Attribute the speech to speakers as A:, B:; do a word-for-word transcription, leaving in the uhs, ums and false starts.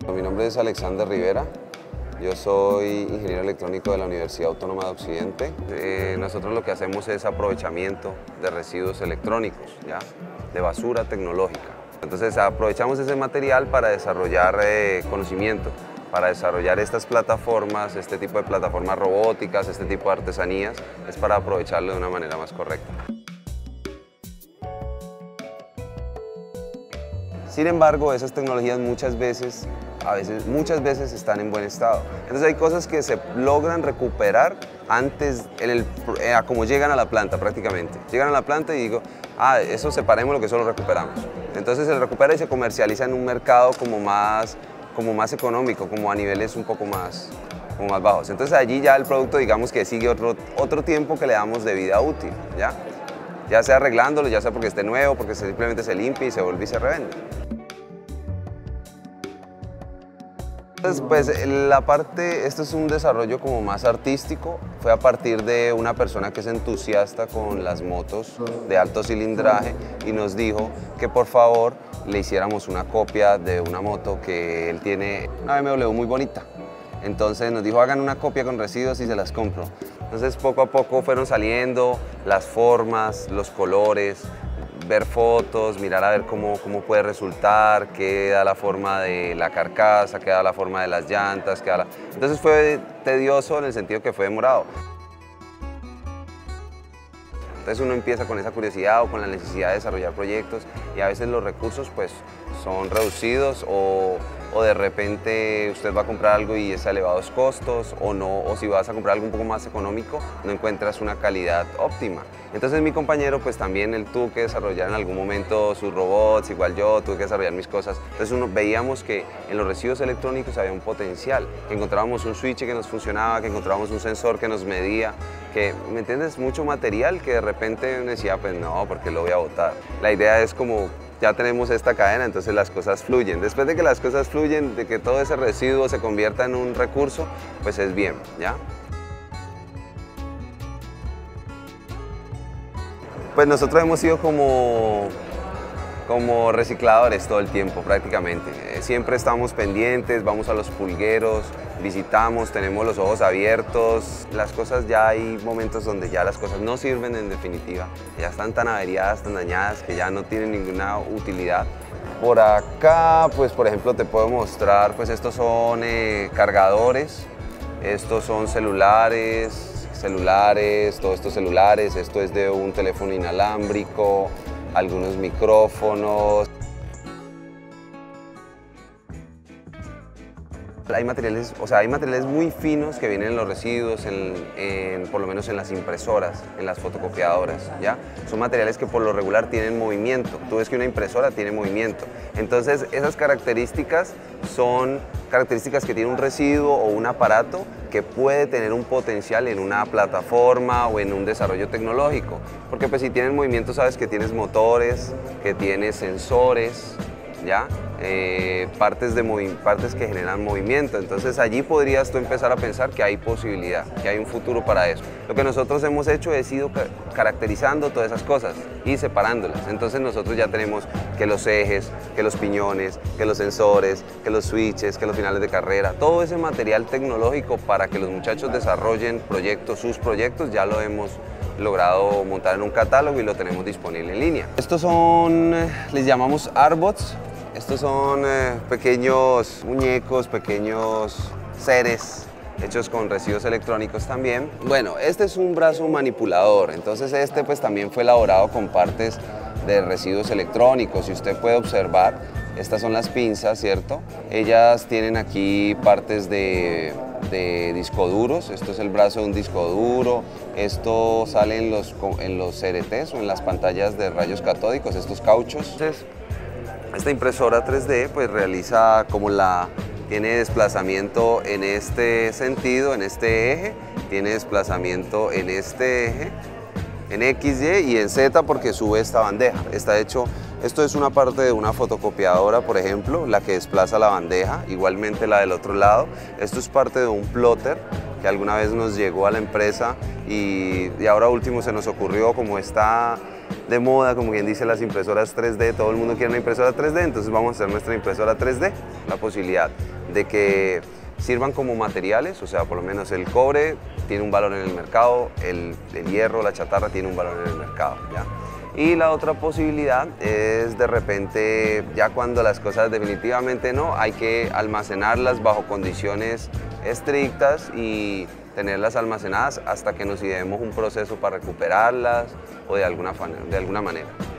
A: Mi nombre es Alexander Rivera, yo soy ingeniero electrónico de la Universidad Autónoma de Occidente. Eh, nosotros lo que hacemos es aprovechamiento de residuos electrónicos, ¿ya? De basura tecnológica. Entonces aprovechamos ese material para desarrollar eh, conocimiento, para desarrollar estas plataformas, este tipo de plataformas robóticas, este tipo de artesanías, es para aprovecharlo de una manera más correcta. Sin embargo, esas tecnologías muchas veces, a veces, muchas veces están en buen estado. Entonces hay cosas que se logran recuperar antes, en el, eh, a como llegan a la planta prácticamente. Llegan a la planta y digo, ah, eso separémoslo que eso lo recuperamos. Entonces se recupera y se comercializa en un mercado como más, como más económico, como a niveles un poco más, como más bajos. Entonces allí ya el producto, digamos que sigue otro, otro tiempo que le damos de vida útil, ¿ya? Ya sea arreglándolo, ya sea porque esté nuevo, porque simplemente se limpia y se vuelve y se revende. Entonces, pues la parte, esto es un desarrollo como más artístico, fue a partir de una persona que es entusiasta con las motos de alto cilindraje y nos dijo que por favor le hiciéramos una copia de una moto que él tiene, una B M W muy bonita. Entonces nos dijo, hagan una copia con residuos y se las compro. Entonces poco a poco fueron saliendo las formas, los colores, ver fotos, mirar a ver cómo, cómo puede resultar, qué da la forma de la carcasa, qué da la forma de las llantas, qué da la... Entonces fue tedioso en el sentido que fue demorado. Entonces uno empieza con esa curiosidad o con la necesidad de desarrollar proyectos y a veces los recursos pues son reducidos o, o de repente usted va a comprar algo y es a elevados costos o no, o si vas a comprar algo un poco más económico no encuentras una calidad óptima. Entonces mi compañero pues también él tuvo que desarrollar en algún momento sus robots, igual yo tuve que desarrollar mis cosas. Entonces uno, veíamos que en los residuos electrónicos había un potencial, que encontrábamos un switch que nos funcionaba, que encontrábamos un sensor que nos medía, que, ¿me entiendes? Mucho material que de repente uno decía, pues no, porque lo voy a botar. La idea es como, ya tenemos esta cadena, entonces las cosas fluyen. Después de que las cosas fluyen, de que todo ese residuo se convierta en un recurso, pues es bien, ¿ya? Pues nosotros hemos sido como, como recicladores todo el tiempo prácticamente. Siempre estamos pendientes, vamos a los pulgueros, visitamos, tenemos los ojos abiertos. Las cosas ya hay momentos donde ya las cosas no sirven en definitiva. Ya están tan averiadas, tan dañadas que ya no tienen ninguna utilidad. Por acá, pues por ejemplo te puedo mostrar, pues estos son eh, cargadores, estos son celulares, celulares, todos estos celulares, esto es de un teléfono inalámbrico, algunos micrófonos. Hay materiales, o sea, hay materiales muy finos que vienen en los residuos, en, en, por lo menos en las impresoras, en las fotocopiadoras, ¿ya? Son materiales que por lo regular tienen movimiento. Tú ves que una impresora tiene movimiento. Entonces, esas características son características que tiene un residuo o un aparato que puede tener un potencial en una plataforma o en un desarrollo tecnológico. Porque pues si tienes movimiento sabes que tienes motores, que tienes sensores, ¿ya? Eh, partes, de partes que generan movimiento. Entonces allí podrías tú empezar a pensar que hay posibilidad, que hay un futuro para eso. Lo que nosotros hemos hecho es ido caracterizando todas esas cosas y separándolas. Entonces nosotros ya tenemos que los ejes, que los piñones, que los sensores, que los switches, que los finales de carrera, todo ese material tecnológico para que los muchachos desarrollen proyectos, sus proyectos, ya lo hemos logrado montar en un catálogo y lo tenemos disponible en línea. Estos son, les llamamos Artbots. Estos son eh, pequeños muñecos, pequeños seres hechos con residuos electrónicos también. Bueno, este es un brazo manipulador, entonces este pues también fue elaborado con partes de residuos electrónicos. Si usted puede observar, estas son las pinzas, ¿cierto? Ellas tienen aquí partes de, de disco duros. Esto es el brazo de un disco duro. Esto sale en los, en los C R Ts o en las pantallas de rayos catódicos, estos cauchos. Entonces, esta impresora tres D pues realiza como la, tiene desplazamiento en este sentido, en este eje, tiene desplazamiento en este eje, en X, Y y en Z porque sube esta bandeja. Está hecho, esto es una parte de una fotocopiadora, por ejemplo, la que desplaza la bandeja, igualmente la del otro lado. Esto es parte de un plotter que alguna vez nos llegó a la empresa y, y ahora último se nos ocurrió, como está de moda, como quien dice, las impresoras tres D, todo el mundo quiere una impresora tres D, entonces vamos a hacer nuestra impresora tres D, la posibilidad. de que sirvan como materiales, o sea, por lo menos el cobre tiene un valor en el mercado, el, el hierro, la chatarra tiene un valor en el mercado, ¿ya? Y la otra posibilidad es de repente, ya cuando las cosas definitivamente no, hay que almacenarlas bajo condiciones estrictas y tenerlas almacenadas hasta que nos ideemos un proceso para recuperarlas o de alguna, de alguna manera.